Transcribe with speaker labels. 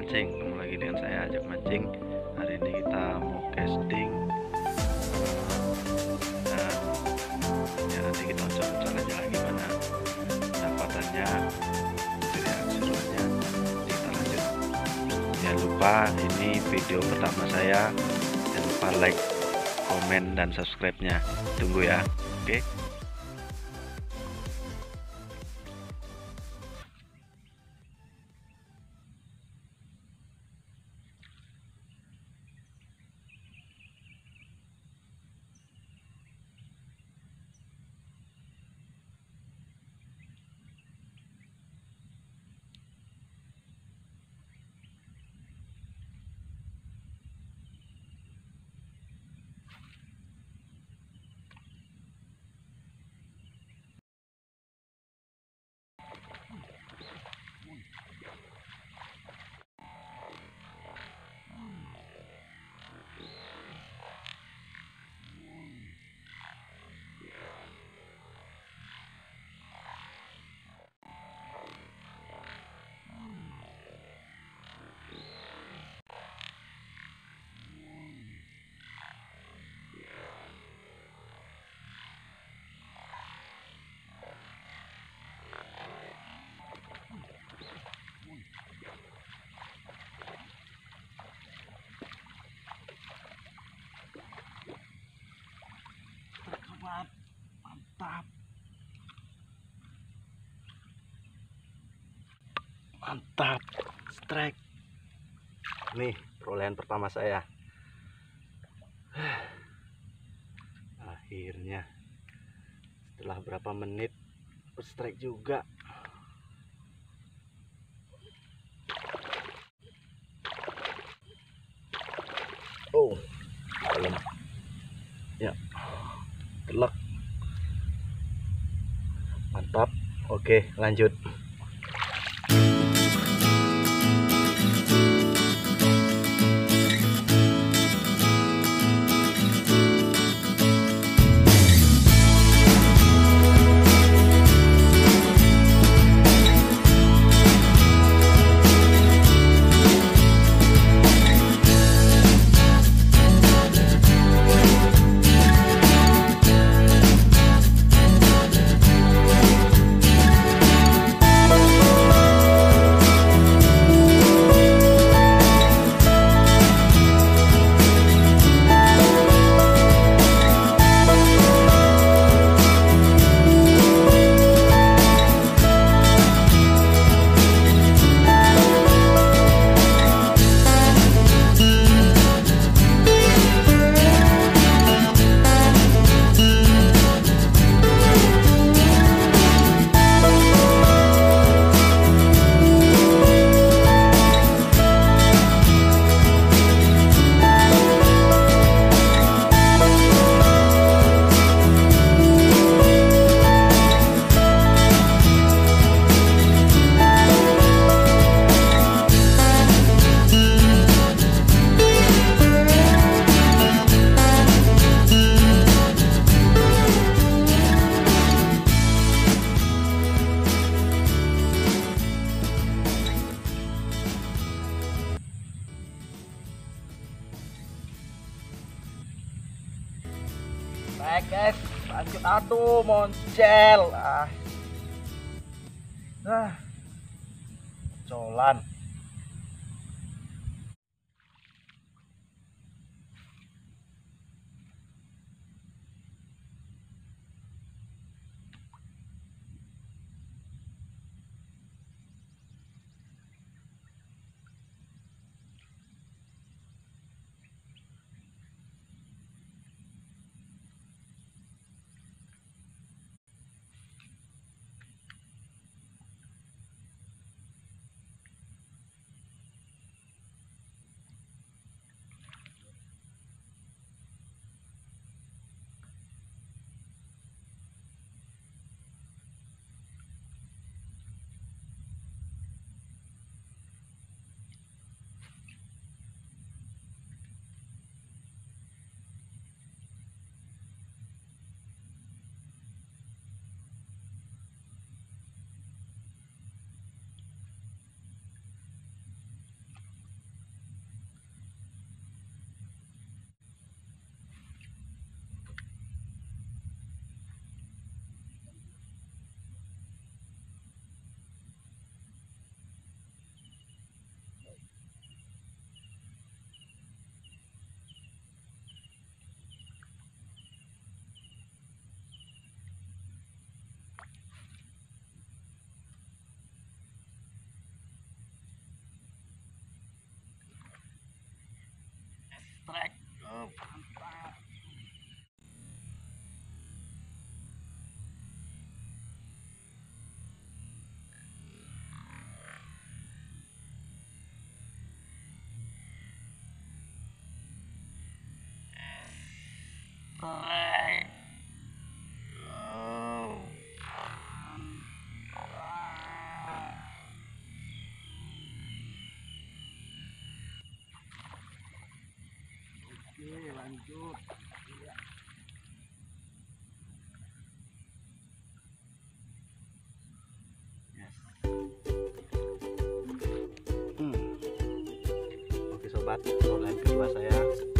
Speaker 1: mancing. Ketemu lagi dengan saya Ajak Mancing. Hari ini kita mau casting. Nah, ya nanti kita coba aja gimana dapatannya, jadi seruannya. Kita lanjut. Jangan lupa, ini video pertama saya. Jangan lupa like, komen, dan subscribe-nya. Tunggu ya. Oke. Mantap, strike. Nih perolehan pertama saya. Akhirnya setelah berapa menit strike juga. Oh, dalam ya, telak. Mantap. Oke, lanjut. Baik guys, lanjut. Aduh, moncel. Colan.
Speaker 2: strike. Mantap. Keren. Oke, lanjut. Ya. Yes. Oke sobat, online kedua saya.